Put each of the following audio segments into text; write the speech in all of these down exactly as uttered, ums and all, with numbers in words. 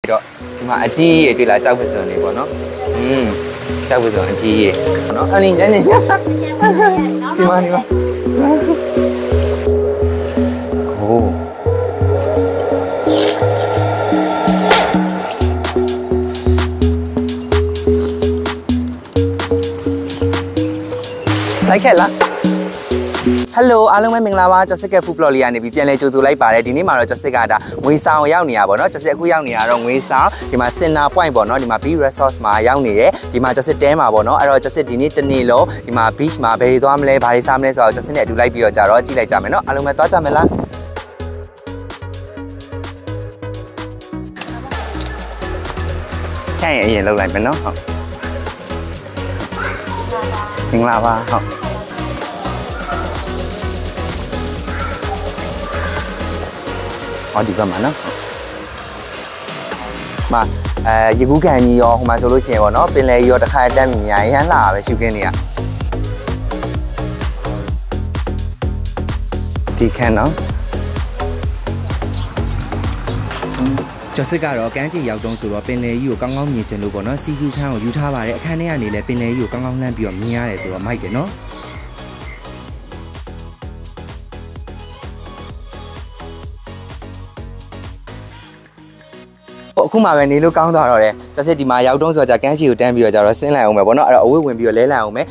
တော့ဒီမှာအကြီးကြီးတွေ့လားကြောက်ပစုံလေးပေါ့နော်อืมကြောက်ပစုံအကြီးကြီးနော်အလင်းညနေဒီမှာဒီမှာโอ้လိုက်ခဲ့လားဟယ်လိုအားလုံးပဲမင်္ဂလာပါကျော်စစ်ကဖူးဘလော့လေးကနေပြီးပြန်လဲကြိုဆိုလိုက်ပါတယ်ဒီနေ့မှာတော့ကျော်စစ်ကဒါငွေဆောင်ရောက်နေရပါတော့ကျော်စစ်အခုရောက်နေရတော့ငွေဆောင်ဒီမှာစင်နာ point ပေါ့နော်ဒီမှာ B resource မှာရောက်နေတယ်ဒီမှာကျော်စစ်တဲမှာပေါ့နော်အဲ့တော့ကျော်စစ်ဒီနေ့တနေ့လုံးဒီမှာ beach မှာဘယ်တွေသွားမလဲဘာတွေစားမလဲဆိုတော့ကျော်စစ်နဲ့အတူလိုက်ပြီးတော့ကြာတော့ကြည့်လိုက်ကြမယ်နော်အားလုံးပဲသွားကြမယ်လားကျန်ရင်အရင်လောက်လိုက်မယ်နော်ဟုတ်မင်္ဂလာပါဟုတ်အော်ဒီဘက်မှာနော်မအဲရေကူးကန်ကြီးရောဟိုမှာဆိုလို့ရှိရင်ပေါ့နော်ပင်လယ်ကြီးရောတစ်ခါတက်မြင်ရရမ်းလာပဲရှုခင်းနေရဒီခန်းနော်ကျော်စစ်ကတော့ကမ်းခြေရောက်တုံးဆိုတော့ပင်လယ်ကြီးကိုကောင်းကောင်းမြင်ချင်လို့ပေါ့နော်စီကူခန်းကိုယူထားပါတယ်အခန်းထဲကနေလည်းပင်လယ်ကြီးကိုကောင်းကောင်းလှမ်းပြီးတော့မြင်ရတယ်ဆိုတော့မိုက်တယ်နော်အခုမှပဲနေလို့ကောင်းသွားတော့တယ်ကျော်စစ်ဒီမှာရောက်တုံးဆိုတော့ကမ်းခြေကိုတန်းပြီးတော့ကြတော့ဆင်းလိုက်အောင်ပဲပေါ့နော်အဲ့တော့အဝတ်ဝင်ပြီးတော့လဲလိုက်အောင်ပဲ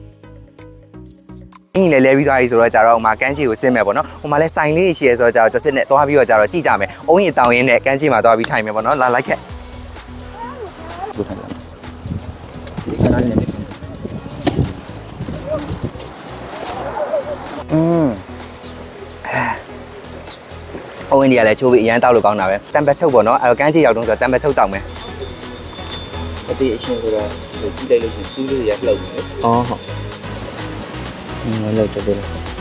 အင်းလည်းလဲပြီးသွားပြီဆိုတော့ကြတော့ဟိုမှာကမ်းခြေကိုဆင်းမယ်ပေါ့နော်ဟိုမှာလဲဆိုင်လေးရှိရဲဆိုတော့ကြတော့ကျော်စစ်နဲ့သွားပြီးတော့ကြတော့ကြည့်ကြမယ်အုံးရင်တောင်ရင်နဲ့ကမ်းခြေမှာသွားပြီးထိုင်မယ်ပေါ့နော်လာလိုက်ခဲ့ဒီခဏလေးနေစမ်းอืมအုံးရင်တွေကလည်းချိုးပြီးအရန်တောက်လို့ကောင်းတာပဲတံပတ်ချုပ်ပေါ့နော်အဲ့တော့ကမ်းခြေရောက်တုံးဆိုတော့တံပတ်ချုပ်တောက်မယ်အတေးအရှင်ဆိုတော့ကြည့်လိုက်လို့ရှိရင်စူးလေးရလှုပ်နေတယ်အော်ဟုတ်ငါလောက်ကြတယ်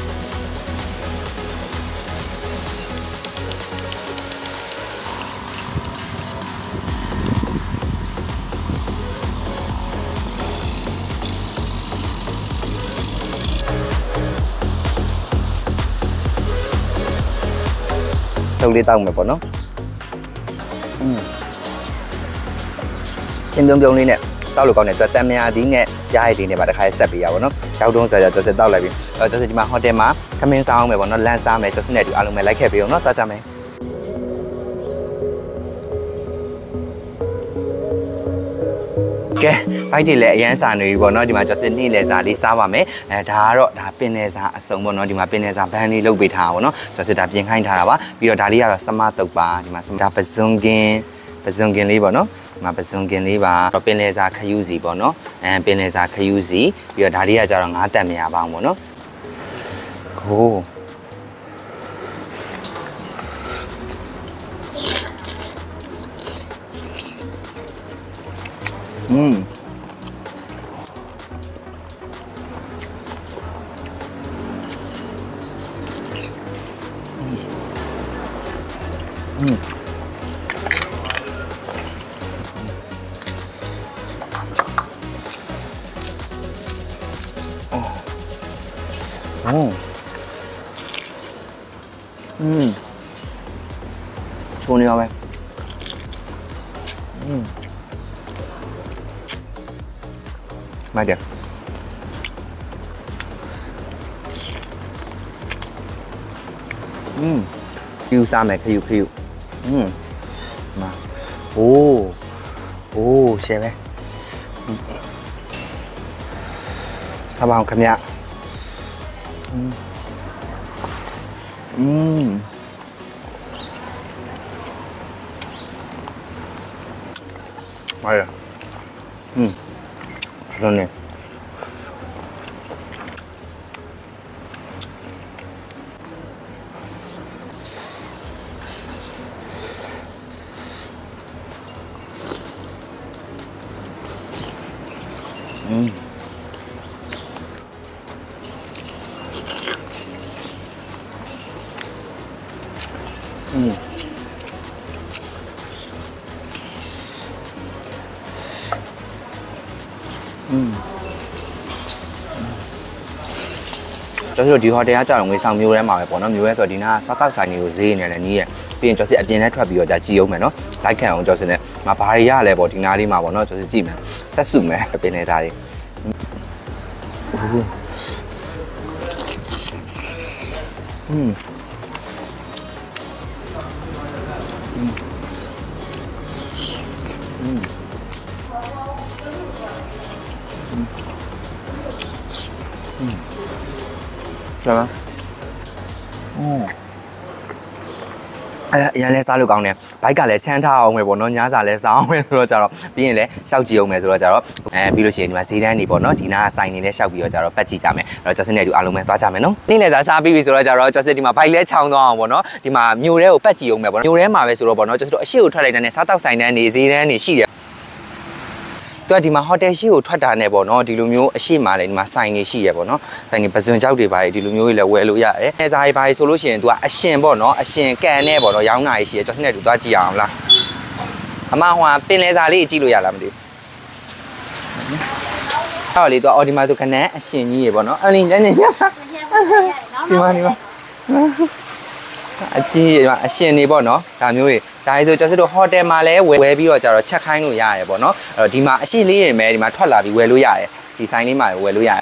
ချုပ်လေးတောက်မယ်ပေါ့နော်อืมချင်းပြုံးပြုံးလေးနဲ့တောက်လို့ကောင်းတယ်သူတန်မြာသီးနဲ့ရားရည်တွေနဲ့ပါတစ်ခါဆက်ပေးရပါတော့ရောက်တုံးဆိုကြကျော်စစ်တောက်လိုက်ပြီအဲကျော်စစ်ဒီမှာဟိုတယ်မှာခမင်းစားအောင်မယ်ပေါ့နော်လမ်းစားမယ်ကျော်စစ်နဲ့ဒီအားလုံးပဲလိုက်ခဲ့ပေးအောင်နော်သွားကြမယ်ကဲဘိုက်တွေလည်းအရန်စာနေပြီပေါ့နော်ဒီမှာကျော်စစ်နေ့လဲစာလေးစားပါမယ်အဲဒါကတော့ဒါပင်နယ်စာအစုံပေါ့နော်ဒီမှာပင်နယ်စာဘန်းလေးလုပ်ပေးထားတာပေါ့နော်ကျော်စစ်ဒါပြင်ခိုင်းထားတာပါပြီးတော့ဒါလေးကတော့စမတုတ်ပါဒီမှာစမဒါပဇွန်ကင်ပဇွန်ကင်လေးပေါ့နော်ဒီမှာပဇွန်ကင်လေးပါတော့ပင်နယ်စာခယူးစီပေါ့နော်အဲပင်နယ်စာခယူးစီပြီးတော့ဒါလေးကကျတော့ငါးတက်မြာပေါင်းပေါ့နော်ဟိုးอืมอืมโอ้โอ้อืมชูนี่เอาไปอืมมาเดี๋ยวอืมคิวซ่าไหมคิวคิวอืมมาโอ้โอ้ใช่ไหมสบายขมิ้นอืมอืมมาเดี๋ยวอืมตรงนี้อืมอืมอืมကျွန်တော်တို့ဒီဟိုတယ်ကကြာတော့ငွေဆောင်မျိုးထဲမှာပဲပေါ့နော်မျိုးရဲဆိုတော့ဒီနာစားတောက်ဆိုင်ကြီးကိုဈေးနေတယ်နီးရဲ့ပြီးရင်ကျော်စစ်အပြင်နဲ့ထွက်ပြီးတော့ဒါကြည်အောင်မယ်နော်လိုက်ခံအောင်ကျော်စစ်နဲ့မဘာတွေရလဲပေါ့ဒီနားလေးမှာပေါ့နော်ကျော်စစ်ကြည့်မယ်ဆက်စုမယ်ပင်နေတာတွေอืมอืมอืมใช่ไหมอืมအဲအရင်လဲစားလို့ကောင်းတယ်ဘိုက်ကလည်းချမ်းထားအောင်ပဲပေါ့နော်ညစာလည်းစားအောင်ပဲဆိုတော့ကြတော့ပြီးရင်လည်းရှောက်ကြည့်အောင်ပဲဆိုတော့ကြတော့အဲပြီးလို့ရှိရင်ဒီမှာဈေးတန်းနေပေါ့နော်ဒီနားဆိုင်နေလဲရှောက်ပြီးတော့ကြတော့ပတ်ကြည့်ကြမယ်အဲ့တော့ကျော်စစ်နဲ့တူအားလုံးပဲသွားကြမယ်နော်နေ့လည်စားစားပြီးပြီဆိုတော့ကြတော့ကျော်စစ်ဒီမှာဘိုက်လဲချောင်းသွားအောင်ပေါ့နော်ဒီမှာမြို့ထဲကိုပတ်ကြည့်အောင်ပဲပေါ့နော်မြို့ထဲမှာပဲဆိုတော့ပေါ့နော်ကျော်စစ်တို့အရှိကိုထွက်လိုက်တဲ့နဲ့စားတောက်ဆိုင်တန်းနေဈေးတန်းနေရှိတယ်သူကဒီမှာဟိုတယ်ရှိကိုထွက်တာနဲ့ပေါ့နော်ဒီလိုမျိုးအရှိမှလည်းဒီမှာဆိုင်နေရှိရပေါ့နော်ဆိုင်နေပဇွန်ကြောက်တွေပါဒီလိုမျိုးကြီးလည်းဝယ်လို့ရတယ်အဲစားရေးပါဆိုလို့ရှိရင်သူကအရှင်ပေါ့နော်အရှင်ကန်နဲ့ပေါ့နော်ရောင်းတာရှိရကျော်စနဲ့တူသွားကြည့်အောင်လားအမဟိုပင်လယ်စာလေးကြည့်လို့ရလားမသိဘူးအဲ့တော့လေသူအော်ဒီမှာသူခနန်းအရှင်ကြီးရေပေါ့နော်အလင်းညညညဒီမှာဒီမှာအကြီးဒီမှာအရှင်နေပေါ့နော်ဒါမျိုးတွေဒါဆိုကျော်စစ်တို့ဟိုတယ်မှာလည်းဝယ်ပြီးတော့ကြတော့ချက်ခိုင်းလို့ရတယ်ပေါ့နော်အဲ့တော့ဒီမှာအရှိလေးရင်ပဲဒီမှာထွက်လာပြီးဝယ်လို့ရတယ်ဒီဆိုင်လေးမှာဝယ်လို့ရတယ်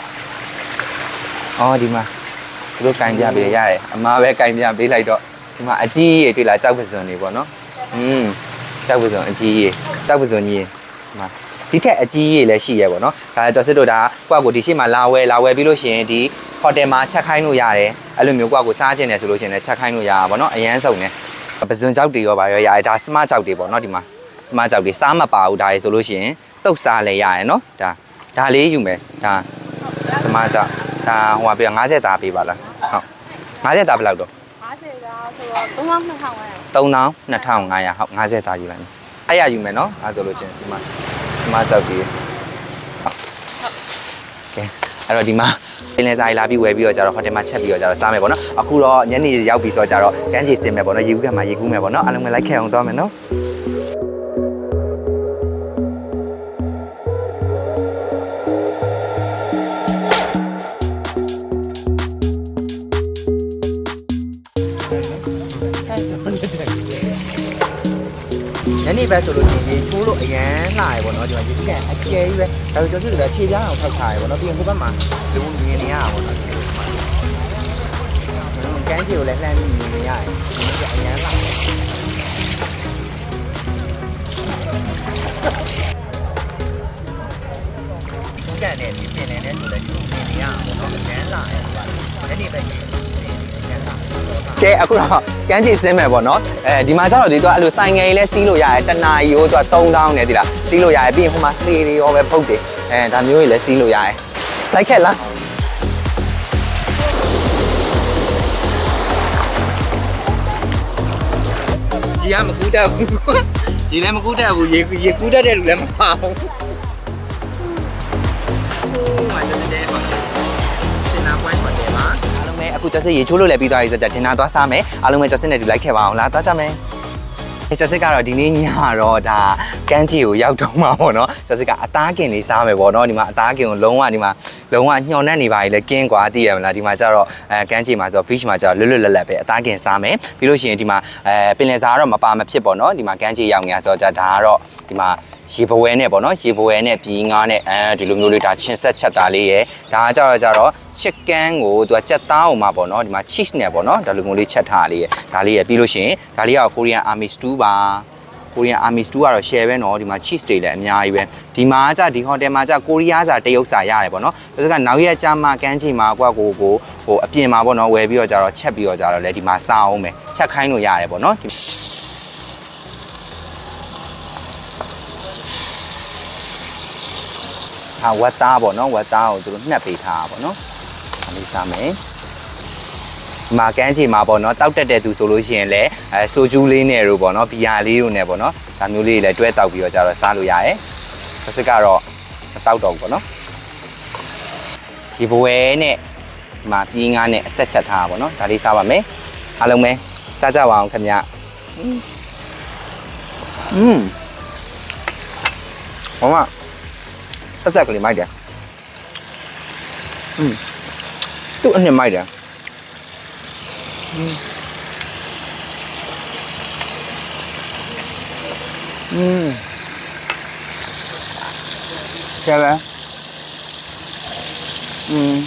အော်ဒီမှာသူတို့ကင်ပြပေးရတယ်အမားပဲကင်ပြပေးလိုက်တော့ဒီမှာအကြီးကြီးတွေ့လာကြောက်ပစွန်တွေပေါ့နော်อืมကြောက်ပစွန်အကြီးကြီးကြောက်ပစွန်ကြီးဒီမှာဒီထက်အကြီးကြီးလည်းရှိရပေါ့နော်ဒါကျော်စစ်တို့ဒါကိုယ့်ကိုဒီရှိမှလာဝယ်လာဝယ်ပြီးလို့ရှိရင်ဒီဟိုတယ်မှာချက်ခိုင်းလို့ရတယ်အဲ့လိုမျိုးကိုယ့်ကိုစားခြင်းတယ်ဆိုလို့ရှိရင်လည်းချက်ခိုင်းလို့ရပါပေါ့နော်အရန်စုံတယ်ပဇွန်ကြောက်တွေရောပါရောရတယ်ဒါစမကြောက်တွေပေါ့နော်ဒီမှာစမကြောက်တွေစားမပါဘူးဒါရေဆိုလို့ရှိရင်တုတ်စားလည်းရရနော်ဒါဒါလေးယူမယ်ဒါစမကြောက်ဒါဟိုပါပြငါးဆယ်သားပေးပါလားဟုတ်ငါးဆယ်သားဘယ်လောက်တော့ငါးဆယ်သားဆိုတော့သုံးသောင်းနှစ်ထောင်ငါးရာဟုတ်ငါးဆယ်သားယူလိုက်မယ်အဲ့ရယူမယ်နော်အဲဆိုလို့ရှိရင်ဒီမှာစမကြောက်တွေဟုတ်ကဲအဲ့တော့ဒီမှာပင်လယ်စာလာပြီးဝယ်ပြီးတော့ကြတော့ဟိုတယ်မှာချက်ပြီးတော့ကြတော့စားမယ်ပေါ့နော်အခုတော့ညနေရောက်ပြီဆိုတော့ကြတော့ကန်းချီစင်မယ်ပေါ့နော်ရေကူးကမှာရေကူးမယ်ပေါ့နော်အားလုံးပဲလိုက်ခဲ့အောင်သွားမယ်နော်ညနေပဲဆိုလို့ရှိရင်ရေချိုးလို့အရန်လာရပေါ့နော်ဒီမှာရေကန်အကျဲကြီးပဲဒါဆိုကျွန်တော်တို့ခြေပြားအောင်ထောက်ထားရပေါ့နော်ပြီးရင်ဟိုဘက်မှာလူမြင်နေရတာပေါ့နော်ကန်းချီကိုလည်းလှမ်းပြီးမြင်နေရတယ်ဒီကအရန်လာကန်နဲ့ဒီပြင်နေတဲ့ဆိုလည်းမြင်နေရတာပေါ့နော်အရန်လာရတယ်ညနေပဲကဲအခုတော့ကန်းချီစင်းမယ်ပေါ့နော်အဲဒီမှာကျတော့ဒီတော့အဲ့လိုဆိုင်ငယ်လေးစီးလို့ရတယ်တနာရီကိုသူကသုံးသောင်းနဲ့ဒီလားစီးလို့ရတယ်ပြီးရင်ဟိုမှာလှေတွေရောပဲဖုတ်တယ်အဲဒါမျိုးကြီးလည်းစီးလို့ရတယ်လိုက်ခဲ့လားကြီးကမကူးတတ်ဘူးကြီးလည်းမကူးတတ်ဘူးရေရေကူးတတ်တဲ့လူလည်းမပါဘူးဟိုမှာကျတဲ့ဟိုတယ်စင်နာပွိုင်းဟိုတယ်မှာအခုကျော်စစ်ရေချိုးလို့လည်းပြီးသွားပြီဆိုတော့တင်တာသွားစားမယ်အားလုံးပဲကျော်စစ်နဲ့တူလိုက်ခဲ့ပါအောင်လားသွားကြမယ်ကျော်စစ်ကတော့ဒီနေ့ညတော့ဒါကန်းချီကိုရောက်တော့မှာပေါ့နော်ကျော်စစ်ကအသားကင်လေးစားမယ်ပေါ့နော်ဒီမှာအသားကင်ကိုလုံးဝဒီမှာလုံးဝညှော်နှက်နေပါလေကင်းကွာသိရမလားဒီမှာကျတော့အဲကန်းချီမှာဆိုတော့ beach မှာကျတော့လွတ်လွတ်လပ်လပ်ပဲအသားကင်စားမယ်ပြီးလို့ရှိရင်ဒီမှာအဲပင်လယ်စာကတော့မပါမဖြစ်ပေါ့နော်ဒီမှာကန်းချီရောက်နေတာဆိုတော့ဒါကတော့ဒီမှာရေပွဲနဲ့ပေါ့နော်ရေပွဲနဲ့ပြီးငါးနဲ့အဲဒီလိုမျိုးလေးဒါချင်းဆက်ချက်တာလေးရယ်ဒါကကြတော့ကြတော့ chicken ကိုသူကကြက်သားအောင်မှာပေါ့နော်ဒီမှာ cheese နဲ့ပေါ့နော်ဒါလိုမျိုးလေးချက်ထားလေးရယ်ဒါလေးရယ်ပြီးလို့ရှိရင်ဒါလေးက Korean Army stew ပါ Korean Army stew ကတော့ share ပဲနော်ဒီမှာ cheese တွေလည်းအများကြီးပဲဒီမှာကဒီ hotel မှာကကိုရီးယားစာတရုတ်စာရတယ်ပေါ့နော်ဒါဆိုကနောက်ရက်ကြာမှကန်းချီမှာကွာကိုကိုဟိုအပြင်မှာပေါ့နော်ဝယ်ပြီးတော့ကြတော့ချက်ပြီးတော့ကြတော့လေဒီမှာစားအောင်မယ်ချက်ခိုင်းလို့ရတယ်ပေါ့နော်ဟာဝတ်သားပေါ့နော်ဝတ်သားကိုသူတို့နှက်ပေးထားတာပေါ့နော်ဒါလေးစားမယ်မာကန်းချီမှာပေါ့နော်တောက်တက်တဲ့သူဆိုလို့ရှိရင်လည်းအဲဆိုဂျူးလေးနဲ့တို့ပေါ့နော်ဘီယာလေးတို့နဲ့ပေါ့နော်ဒါမျိုးလေးလည်းတွဲတောက်ပြီးတော့ကြတော့စားလို့ရတယ်တစ်စက်ကတော့မတောက်တော့ဘူးပေါ့နော်ရေပွဲနဲ့မာပြင်းငါးနဲ့အဆက်ချက်ထားတာပေါ့နော်ဒါလေးစားပါမယ်အားလုံးပဲစားကြပါအောင်ခင်ဗျอืมဟောမဆက်ဆက်ကလေးမိုက်တယ်อืมသူ့အနှစ်မိုက်တယ်อืม嗯，下来，嗯。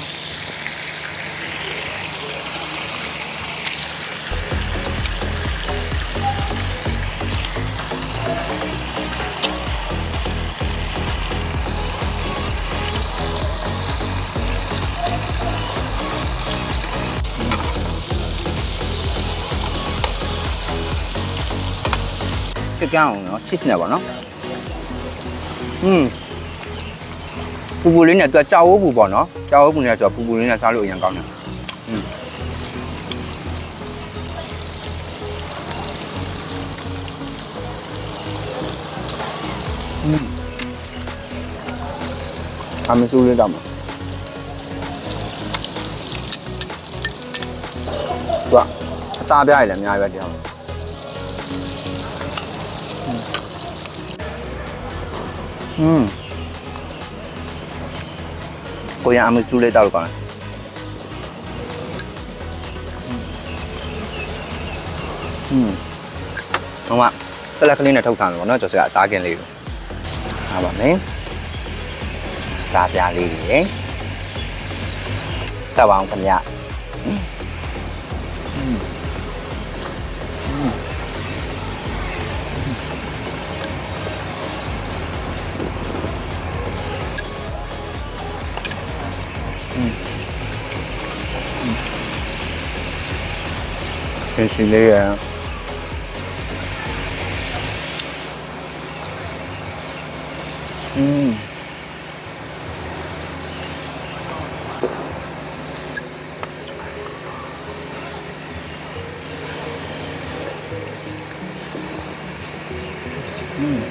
这样哦，cheese 呢吧喏，嗯，布布林呢做炸鹅布吧喏，炸鹅布呢做布布林呢炸肉一样高呢，嗯，嗯，他们收得到吗？哇，大边一点，面边这样。嗯，ကိုရအမစူးလေးတောက်ကောင်းอืมဟိုမှာဆက်လက်ကလေးနဲ့ထုတ်စားမယ်ပေါ့နော်ကျွန်တော်ကအသားကင်လေးကိုစားပါမယ်ဒါပြားလေးတွေရယ်တက်ပါအောင်ခင်ဗျอืมอืม真是累人。嗯。嗯。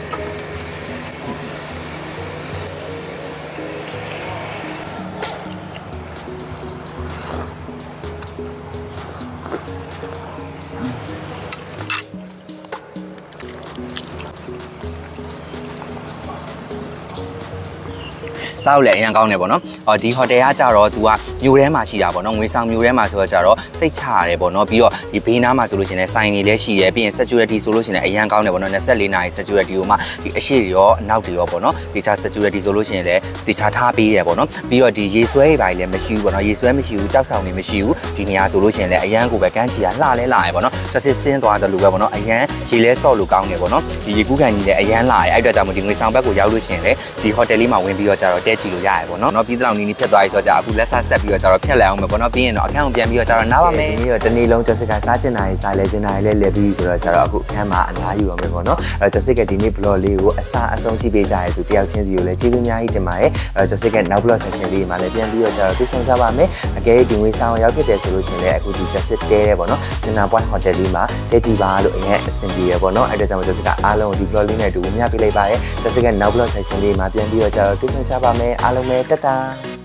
စားလို့လည်းအရင်ကောင်းတယ်ပေါ့နော်။အော်ဒီဟိုတယ်ကကြတော့ तू ကမြို့ထဲမှာရှိတာပေါ့နော်။ငွေဆောင်မြို့ထဲမှာဆိုတော့ကြတော့စိတ်ချရတယ်ပေါ့နော်။ပြီးတော့ဒီဘေးနားမှာဆိုလို့ရှိရင်စိုင်းနေလည်းရှိရဲပြီးရင် security ဆိုလို့ရှိရင်အရင်ကောင်းတယ်ပေါ့နော်။နှစ်၄နာရီ security ကိုမှဒီအရှိရောအနောက်တွေရောပေါ့နော်။ဒီချာ security ဆိုလို့ရှိရင်လည်းဒီချာထားပေးရပေါ့နော်။ပြီးတော့ဒီရေဆွဲတွေပါလည်းမရှိဘူးပေါ့နော်။ရေဆွဲမရှိဘူးကြောက်ဆောင်နေမရှိဘူး။ဒီနေရာဆိုလို့ရှိရင်လည်းအရင်ကိုပဲကန်းချီကလှလဲလှရပေါ့နော်။ဆက်စစ်ဆင်းသွားတယ်လို့ပဲပေါ့နော်။အရင်ရေလဲဆော့လို့ကောင်းတယ်ပေါ့နော်။ဒီရေကူးကန်ကြီးလည်းအရင်လှရအဲ့အတွက်ကြောင့်မို့ဒီငွေဆောင်ဘက်ကိုရောက်လို့ရှိရင်လည်းဒီ hotel လေးမှာဝင်ပြီးတော့ကြတော့တဲချီလို့ရရပေါ့နော်။နော်ပြီးတော့နီးနီးဖြတ်သွားပြီဆိုတော့အခုလက်ဆက်ဆက်ပြီးတော့ကြတော့ဖြတ်လိုက်အောင်မယ်ပေါ့နော်ပြီးရင်တော့အခန်းကိုပြန်ပြီးတော့ကြတော့နားပါမယ်ဒီနေ့တော့တနေ့လုံးကျစစ်ကစားချင်တာရေးစားလဲချင်တာရေးလဲလဲပြီးဆိုတော့ကြတော့အခုအခန်းမှာအနားယူရမယ်ပေါ့နော်အဲကျစစ်ကဒီနေ့ vlog လေးကိုအစားအဆုံးကြည့်ပေးကြရတဲ့သူတယောက်ချင်းစီကိုလည်းကျေးဇူးအများကြီးတင်ပါတယ်အဲကျစစ်ကနောက် vlog session လေးမှာလည်းပြန်ပြီးတော့ကြတော့တွေ့ဆုံကြပါမယ်အကယ်၍ဒီငွေဆောင်ရောက်ဖြစ်တယ်ဆိုလို့ရှိရင်လည်းအခုဒီကျစစ်တဲတယ်ပေါ့နော်စင်နာ point hotel လေးမှာတဲကြည့်ပါလို့အရင်အဆင်ပြေရပေါ့နော်အဲဒါကြောင့်ကျစစ်ကအားလုံးဒီ vlog လေးနဲ့အတူမျှပေးလိုက်ပါတယ်ကျစစ်ကနောက် vlog session လေးမှာပြန်ပြီးတော့ကြတော့တွေ့ဆုံကြပါမယ်အားလုံးပဲတတာ